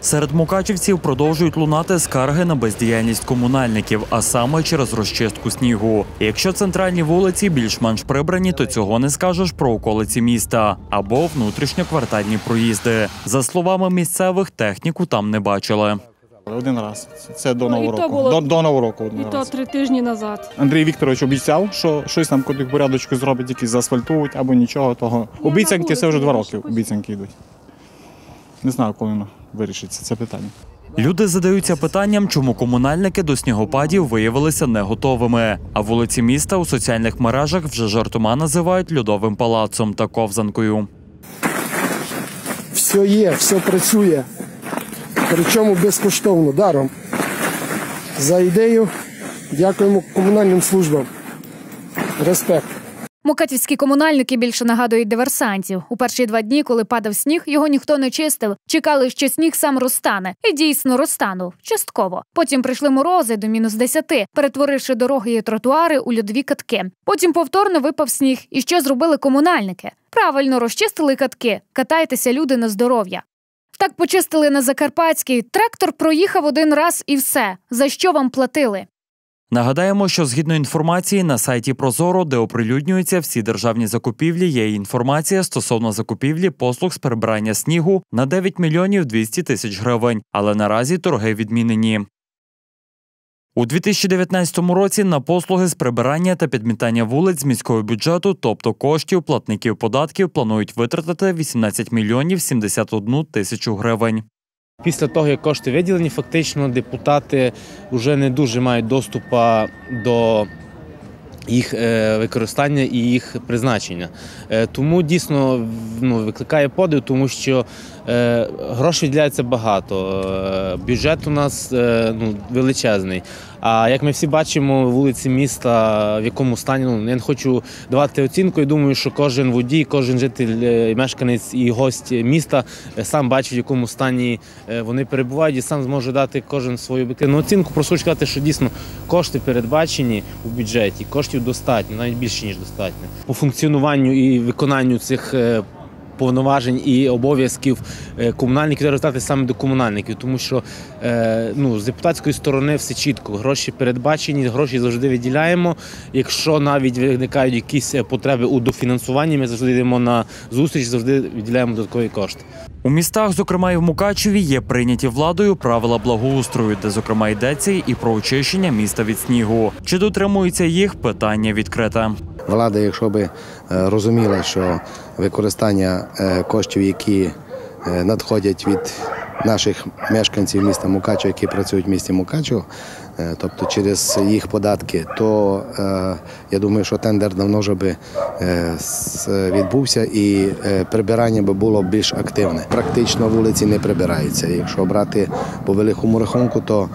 Серед мукачівців продовжують лунати скарги на бездіяльність комунальників, а саме через розчистку снігу. Якщо центральні вулиці більш-менш прибрані, то цього не скажеш про околиці міста або внутрішньоквартальні проїзди. За словами місцевих, техніку там не бачили. Один раз. Це до Нового року. До Нового року. І то 3 тижні назад. Андрій Вікторович обіцяв, що щось там порядочку зробить, якісь заасфальтують або нічого того. Обіцянки це вже 2 роки. Обіцянки йдуть. Не знаю, коли воно вирішиться це питання. Люди задаються питанням, чому комунальники до снігопадів виявилися не готовими. А вулиці міста у соціальних мережах вже жартома називають Льодовим палацом та ковзанкою. Все є, все працює. Причому безкоштовно, даром. За ідею дякуємо комунальним службам. Респект. Мукачівські комунальники більше нагадують диверсантів. У перші 2 дні, коли падав сніг, його ніхто не чистив. Чекали, що сніг сам розтане. І дійсно розтанув. Частково. Потім прийшли морози до -10, перетворивши дороги і тротуари у льодові катки. Потім повторно випав сніг. І що зробили комунальники? Правильно, розчистили катки. Катайтеся, люди, на здоров'я. Так почистили на Закарпатській. Трактор проїхав 1 раз і все. За що вам платили? Нагадаємо, що згідно інформації на сайті Прозоро, де оприлюднюються всі державні закупівлі, є інформація стосовно закупівлі послуг з прибирання снігу на 9 мільйонів 200 тисяч гривень, але наразі торги відмінені. У 2019 році на послуги з прибирання та підмітання вулиць з міського бюджету, тобто коштів платників податків, планують витратити 18 мільйонів 71 тисячу гривень. Після того, як кошти виділені, фактично депутати вже не дуже мають доступу до їх використання і їх призначення. Тому дійсно викликає подив, тому що грошей виділяється багато, бюджет у нас величезний. А як ми всі бачимо, вулиці міста, в якому стані, я не хочу давати оцінку, я думаю, що кожен водій, кожен житель, мешканець і гость міста сам бачить, в якому стані вони перебувають, і сам зможе дати кожен свою об'єктивну оцінку. Просто хочу сказати, що дійсно кошти передбачені у бюджеті, коштів достатньо, навіть більше, ніж достатньо. По функціонуванню і виконанню цих повноважень і обов'язків комунальників треба роздати саме до комунальників, тому що з депутатської сторони все чітко. Гроші передбачені, гроші завжди виділяємо. Якщо навіть виникають якісь потреби у дофінансуванні, ми завжди йдемо на зустріч, завжди виділяємо додаткові кошти. У містах, зокрема і в Мукачеві, є прийняті владою правила благоустрою, де, зокрема, йдеться і про очищення міста від снігу. Чи дотримуються їх – питання відкрите. Влада, якщо б розуміла, що використання коштів, які надходять від наших мешканців міста Мукачево, які працюють в місті Мукачево, тобто через їх податки, то я думаю, що тендер давно вже би відбувся і прибирання би було більш активне. Практично вулиці не прибираються. Якщо брати по великому рахунку, то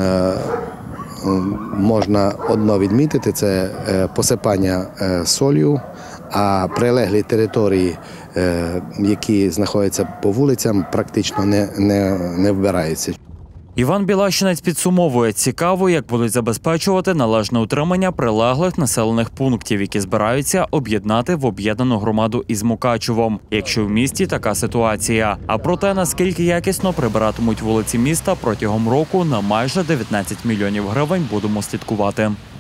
можна одно відмітити – це посипання солью, а прилеглі території, які знаходяться по вулицям, практично не вбираються. Іван Білащинець підсумовує, цікаво, як будуть забезпечувати належне утримання прилеглих населених пунктів, які збираються об'єднати в об'єднану громаду із Мукачевом, якщо в місті така ситуація. А про те, наскільки якісно прибиратимуть вулиці міста протягом року на майже 19 мільйонів гривень, будемо слідкувати.